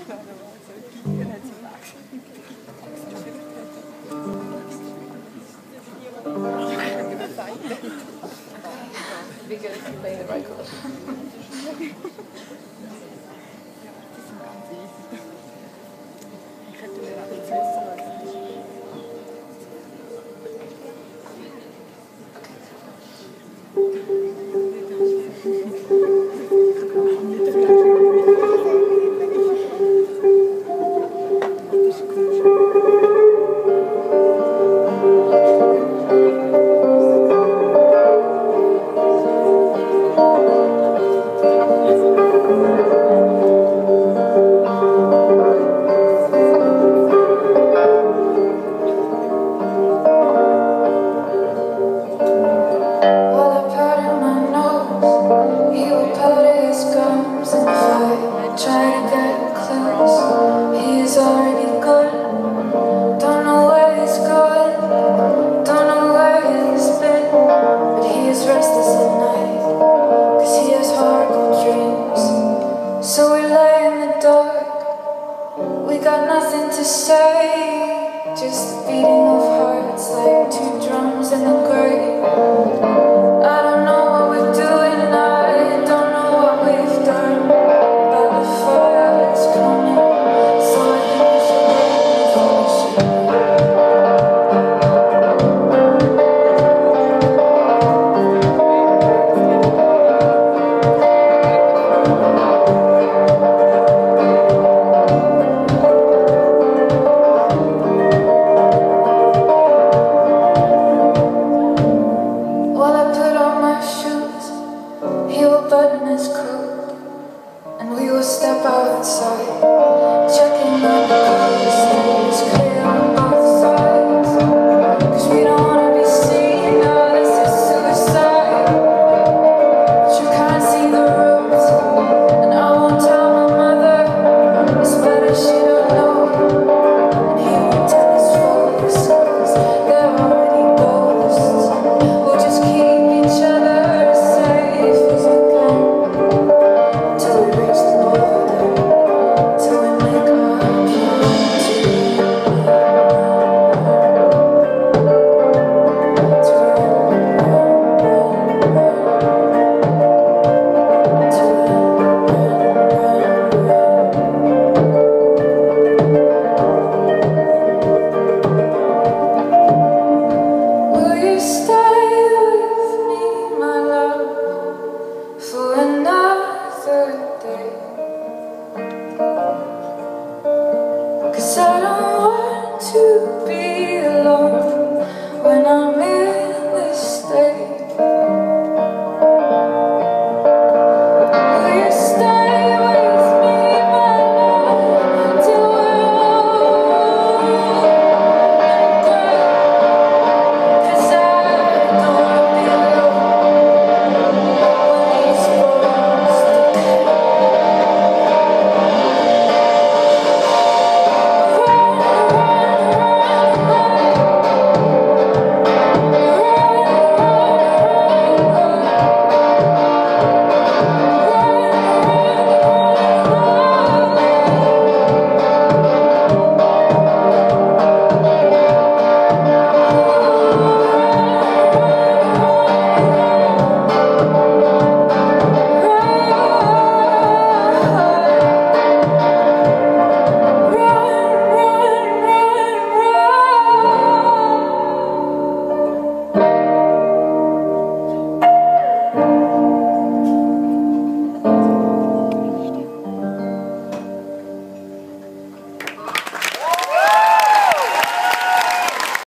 It'd be good if you play the right chord. Try to get close. He's already gone. Don't know where he's going. Don't know where he's been. But he is restless at night, 'cause he has horrible dreams. So we lay in the dark. We got nothing to say. Just beating of hearts like two drums in the grave.